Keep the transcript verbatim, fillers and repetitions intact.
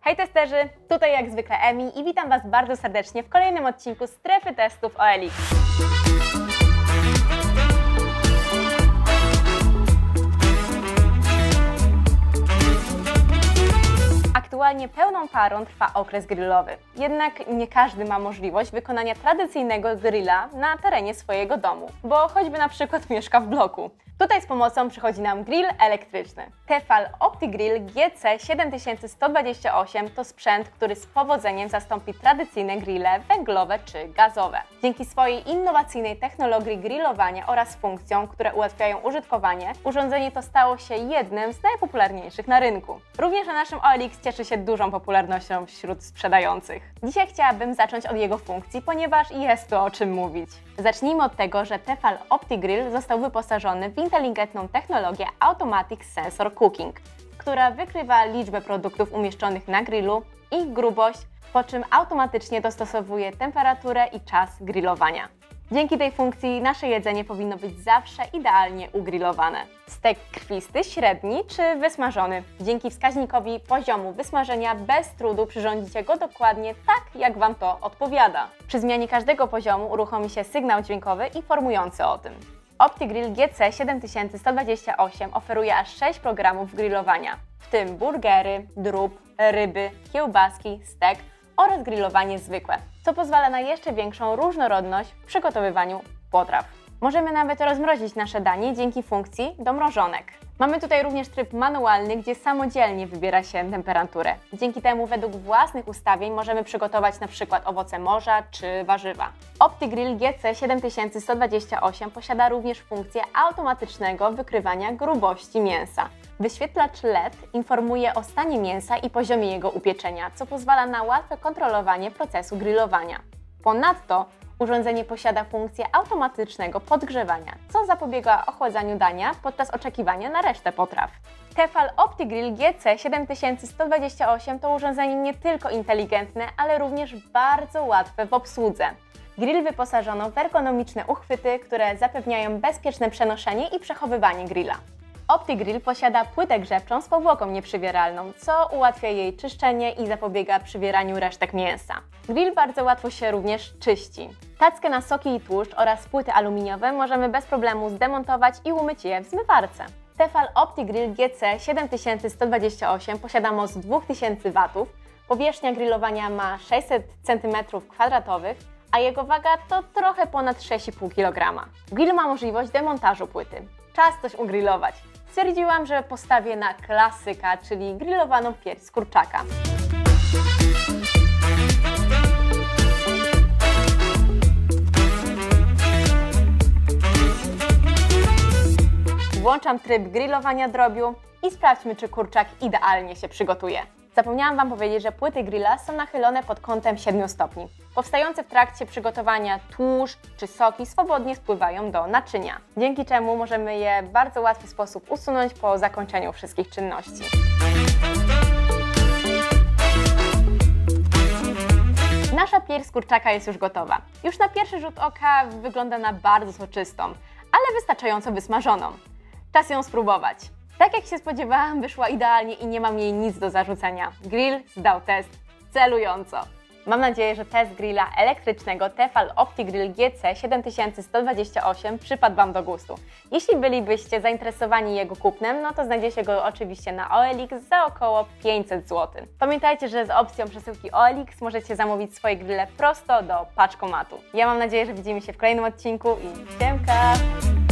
Hej testerzy, tutaj jak zwykle Emi i witam Was bardzo serdecznie w kolejnym odcinku Strefy Testów O L X. Aktualnie pełną parą trwa okres grillowy, jednak nie każdy ma możliwość wykonania tradycyjnego grilla na terenie swojego domu, bo choćby na przykład mieszka w bloku. Tutaj z pomocą przychodzi nam grill elektryczny. Tefal OptiGrill G C siedem tysięcy sto dwadzieścia osiem to sprzęt, który z powodzeniem zastąpi tradycyjne grille węglowe czy gazowe. Dzięki swojej innowacyjnej technologii grillowania oraz funkcjom, które ułatwiają użytkowanie, urządzenie to stało się jednym z najpopularniejszych na rynku. Również na naszym O L X cieszy się dużą popularnością wśród sprzedających. Dzisiaj chciałabym zacząć od jego funkcji, ponieważ jest to o czym mówić. Zacznijmy od tego, że Tefal OptiGrill został wyposażony w inteligentną technologię Automatic Sensor Cooking, która wykrywa liczbę produktów umieszczonych na grillu, ich grubość, po czym automatycznie dostosowuje temperaturę i czas grillowania. Dzięki tej funkcji nasze jedzenie powinno być zawsze idealnie ugrillowane. Stek krwisty, średni czy wysmażony. Dzięki wskaźnikowi poziomu wysmażenia bez trudu przyrządzicie go dokładnie tak, jak Wam to odpowiada. Przy zmianie każdego poziomu uruchomi się sygnał dźwiękowy informujący o tym. OptiGrill G C siedem tysięcy sto dwadzieścia osiem oferuje aż sześć programów grillowania, w tym burgery, drób, ryby, kiełbaski, stek oraz grillowanie zwykłe, co pozwala na jeszcze większą różnorodność w przygotowywaniu potraw. Możemy nawet rozmrozić nasze danie dzięki funkcji domrożonek. Mamy tutaj również tryb manualny, gdzie samodzielnie wybiera się temperaturę. Dzięki temu według własnych ustawień możemy przygotować np. owoce morza czy warzywa. OptiGrill G C siedem tysięcy sto dwadzieścia osiem posiada również funkcję automatycznego wykrywania grubości mięsa. Wyświetlacz L E D informuje o stanie mięsa i poziomie jego upieczenia, co pozwala na łatwe kontrolowanie procesu grillowania. Ponadto urządzenie posiada funkcję automatycznego podgrzewania, co zapobiega ochładzaniu dania podczas oczekiwania na resztę potraw. Tefal OptiGrill G C siedem tysięcy sto dwadzieścia osiem to urządzenie nie tylko inteligentne, ale również bardzo łatwe w obsłudze. Grill wyposażono w ergonomiczne uchwyty, które zapewniają bezpieczne przenoszenie i przechowywanie grilla. OptiGrill posiada płytę grzewczą z powłoką nieprzywieralną, co ułatwia jej czyszczenie i zapobiega przywieraniu resztek mięsa. Grill bardzo łatwo się również czyści. Tackę na soki i tłuszcz oraz płyty aluminiowe możemy bez problemu zdemontować i umyć je w zmywarce. Tefal OptiGrill G C siedem tysięcy sto dwadzieścia osiem posiada moc dwa tysiące watów, powierzchnia grillowania ma sześćset centymetrów kwadratowych, a jego waga to trochę ponad sześć i pół kilograma. Grill ma możliwość demontażu płyty. Czas coś ugrillować. Stwierdziłam, że postawię na klasyka, czyli grillowaną pierś z kurczaka. Włączam tryb grillowania drobiu i sprawdźmy, czy kurczak idealnie się przygotuje. Zapomniałam Wam powiedzieć, że płyty grilla są nachylone pod kątem siedmiu stopni. Powstające w trakcie przygotowania tłuszcz czy soki swobodnie spływają do naczynia, dzięki czemu możemy je w bardzo łatwy sposób usunąć po zakończeniu wszystkich czynności. Nasza pierś z kurczaka jest już gotowa. Już na pierwszy rzut oka wygląda na bardzo soczystą, ale wystarczająco wysmażoną. Czas ją spróbować. Tak jak się spodziewałam, wyszła idealnie i nie mam jej nic do zarzucenia. Grill zdał test celująco. Mam nadzieję, że test grilla elektrycznego Tefal OptiGrill G C siedem tysięcy sto dwadzieścia osiem przypadł Wam do gustu. Jeśli bylibyście zainteresowani jego kupnem, no to znajdziecie go oczywiście na O L X za około pięćset złotych. Pamiętajcie, że z opcją przesyłki O L X możecie zamówić swoje grille prosto do paczkomatu. Ja mam nadzieję, że widzimy się w kolejnym odcinku i siemka!